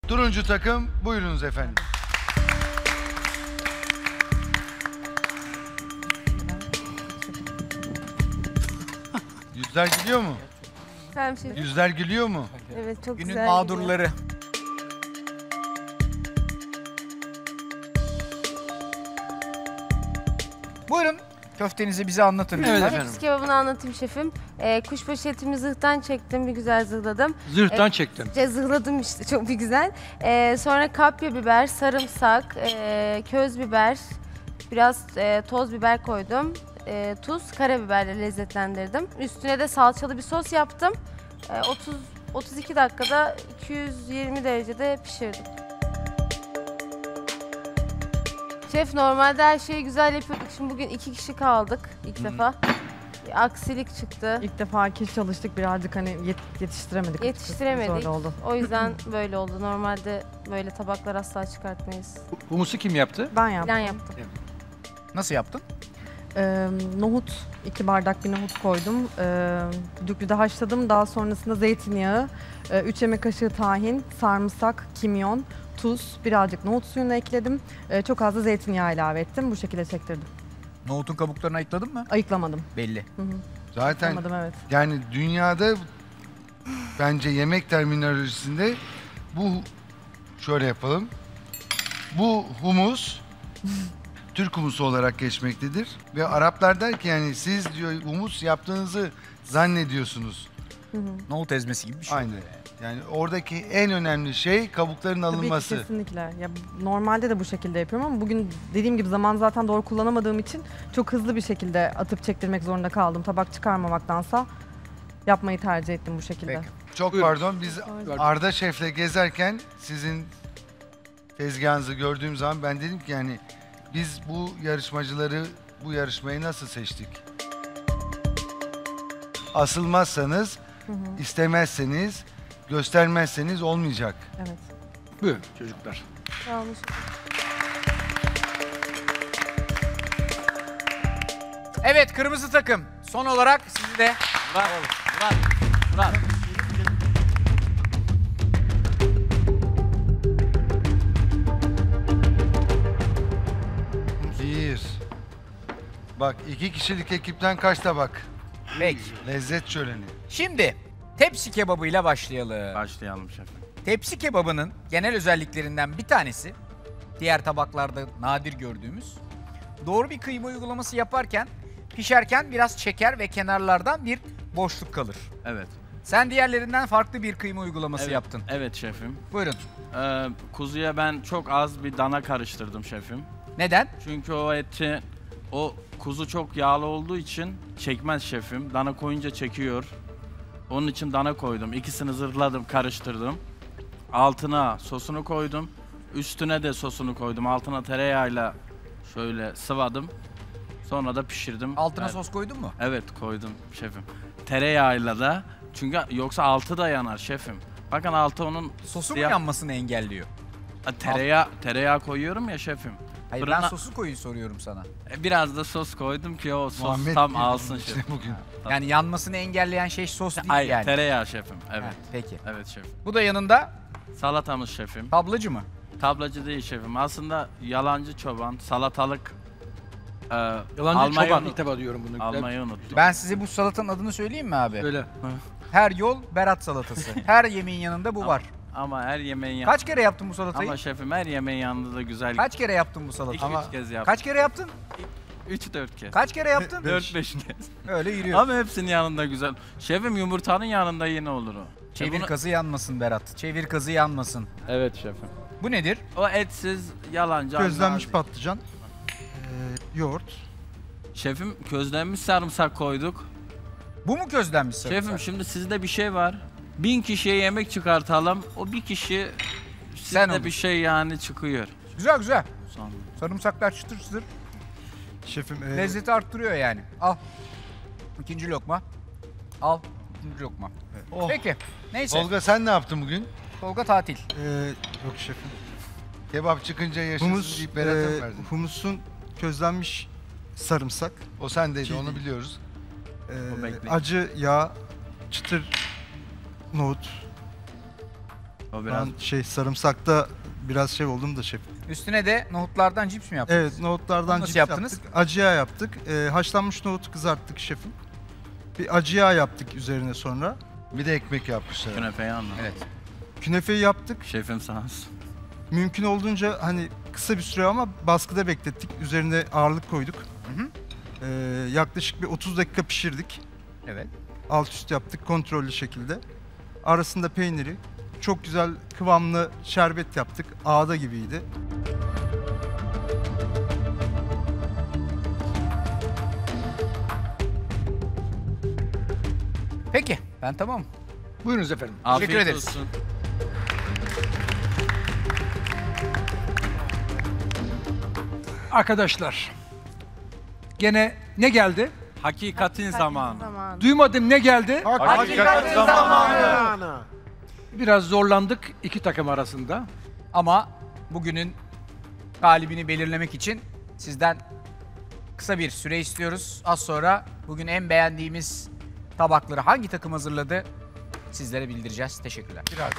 Turuncu takım buyurunuz efendim. Yüzler gülüyor mu? Efendim şefim. Yüzler gülüyor mu? Evet çok Günün güzel mağdurları. Buyurun köftenizi bize anlatın. Evet lütfen. efendim. Tepsi kebabını anlatayım şefim. Kuşbaşı etimi zırhtan çektim, bir güzel zırhladım. Zırhtan çektin. Zırhladım işte, çok bir güzel. Sonra kapya biber, sarımsak, köz biber, biraz toz biber koydum. Tuz, karabiberle lezzetlendirdim. Üstüne de salçalı bir sos yaptım. 32 dakikada 220 derecede pişirdim. Şef, normalde her şeyi güzel yapıyorduk. Şimdi bugün 2 kişi kaldık ilk defa. Bir aksilik çıktı. İlk defa kişi çalıştık, birazcık hani yetiştiremedik. Yetiştiremedik. Zor oldu. O yüzden böyle oldu. Normalde böyle tabaklar asla çıkartmayız. Humusu kim yaptı? Ben yaptım. Plan yaptım. Nasıl yaptın? Nohut, 2 bardak bir nohut koydum. Düdüklüde haşladım. Daha sonrasında zeytinyağı, 3 yemek kaşığı tahin, sarımsak, kimyon, tuz, birazcık nohut suyunu ekledim. Çok az da zeytinyağı ilave ettim. Bu şekilde çektirdim. Nohutun kabuklarını ayıkladın mı? Ayıklamadım. Belli. Hı hı. Zaten Ayıklamadım, evet. yani dünyada bence yemek terminolojisinde bu şöyle yapalım. Bu humus Türk humusu olarak geçmektedir. Ve Araplar der ki yani siz diyor humus yaptığınızı zannediyorsunuz. Nohut ezmesi gibi bir şey. Aynen. Yani oradaki en önemli şey kabukların Tabii ki, alınması. kesinlikle. Ya normalde de bu şekilde yapıyorum ama bugün dediğim gibi zaman zaten doğru kullanamadığım için çok hızlı bir şekilde atıp çektirmek zorunda kaldım. Tabak çıkarmamaktansa yapmayı tercih ettim bu şekilde. Peki. Çok Buyurun. pardon, biz Arda Şef'le gezerken sizin tezgahınızı gördüğüm zaman ben dedim ki yani biz bu yarışmacıları, bu yarışmayı nasıl seçtik? Asılmazsanız, istemezseniz, göstermezseniz olmayacak. Evet. Buyurun çocuklar. Sağ olun şefim. Evet kırmızı takım. Son olarak sizi de Bir. Bak 2 kişilik ekipten kaç tabak? peki. Lezzet şöleni. Şimdi tepsi kebabıyla başlayalım. Başlayalım şefim. Tepsi kebabının genel özelliklerinden bir tanesi, diğer tabaklarda nadir gördüğümüz, doğru bir kıyma uygulaması yaparken, pişerken biraz çeker ve kenarlardan bir boşluk kalır. Evet. Sen diğerlerinden farklı bir kıyma uygulaması Evet, yaptın. Evet şefim. Buyurun. Kuzuya ben çok az bir dana karıştırdım şefim. Neden? Çünkü o kuzu çok yağlı olduğu için çekmez şefim. Dana koyunca çekiyor. Onun için dana koydum. İkisini zırhladım, karıştırdım. Altına sosunu koydum. Üstüne de sosunu koydum. Altına tereyağıyla şöyle sıvadım. Sonra da pişirdim. Altına Evet. sos koydun mu? Evet koydum şefim. Tereyağıyla da, çünkü yoksa altı da yanar şefim. Bakın altı onun Sosu mu siyah- yanmasını engelliyor? Tereyağı koyuyorum ya şefim. Hayır ben Fırına- sosu koyun soruyorum sana. Biraz da sos koydum ki o sos Muhammed tam girdi alsın bunun içine şefim. bugün. Yani yanmasını engelleyen şey sos değil Ay yani. tereyağı şefim. Evet. Ha, peki. Evet şefim. Bu da yanında Salatamız şefim. tablacı mı? Tablacı değil şefim. Aslında yalancı çoban, salatalık Yalancı almayı çoban unut- ilk defa diyorum bunu. almayı unuttum. Ben size bu salatanın adını söyleyeyim mi abi? Öyle. Her yol Berat salatası. Her yemeğin yanında bu var. Ama her yemeğin yanında. Kaç kere yaptın bu salatayı? Ama şefim her yemeğin yanında da güzel. Kaç kere yaptın bu salatayı? 2-3 kez yaptım. Kaç kere yaptın? 3-4 kez. Kaç kere yaptın? 4-5 kez. Öyle yürüyor. Ama hepsinin yanında güzel. Şefim yumurtanın yanında yine olur o. Çevir Bunu- kazı yanmasın Berat. Çevir kazı yanmasın. Evet şefim. Bu nedir? O etsiz yalancı. Közlenmiş nazik. patlıcan, yoğurt. Şefim közlenmiş sarımsak koyduk. Bu mu közlenmiş sarımsak? Şefim şimdi sizde bir şey var. 1000 kişiye yemek çıkartalım. O bir kişi Sen sizde olur. bir şey yani çıkıyor. Güzel güzel. Son. Sarımsaklar çıtır çıtır. Şefim, Lezzeti arttırıyor yani. Al. İkinci lokma. Al. İkinci lokma. Oh. Peki. Neyse. Tolga sen ne yaptın bugün? Tolga tatil. yok şefim. Kebap çıkınca yaşasın Humus, deyip Berat'a mı verdin? humusun közlenmiş sarımsak, O sendeydi, Çiğ onu değil. biliyoruz. O bekleyin. acı yağ, çıtır nohut. O biraz Ben sarımsakta biraz oldum da şefim. Üstüne de nohutlardan cips mi yaptınız? Evet, nohutlardan Nasıl cips yaptınız? yaptık. Acı yağ yaptık. Haşlanmış nohutu kızarttık şefim. Bir acı yağ yaptık üzerine sonra. Bir de ekmek yapmışlar. künefeyi anla. Evet. Künefeyi yaptık. Şefim sağ olsun. Mümkün olduğunca hani kısa bir süre ama baskıda beklettik. Üzerine ağırlık koyduk. Hı hı. Yaklaşık bir 30 dakika pişirdik. Evet. Alt üst yaptık kontrollü şekilde. Arasında peyniri, çok güzel kıvamlı şerbet yaptık. Ağda gibiydi. Peki ben tamam. Buyurunuz efendim. Afiyet ederiz. olsun. Arkadaşlar. Gene ne geldi? Hakikatin zamanı. Duymadım, ne geldi? Hakikaten zamanı. Biraz zorlandık iki takım arasında. Ama bugünün galibini belirlemek için sizden kısa bir süre istiyoruz. Az sonra bugün en beğendiğimiz tabakları hangi takım hazırladı sizlere bildireceğiz. Teşekkürler.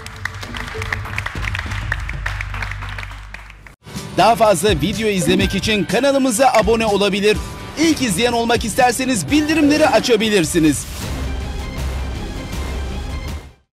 Daha fazla video izlemek için kanalımıza abone olabilir. İlk izleyen olmak isterseniz bildirimleri açabilirsiniz.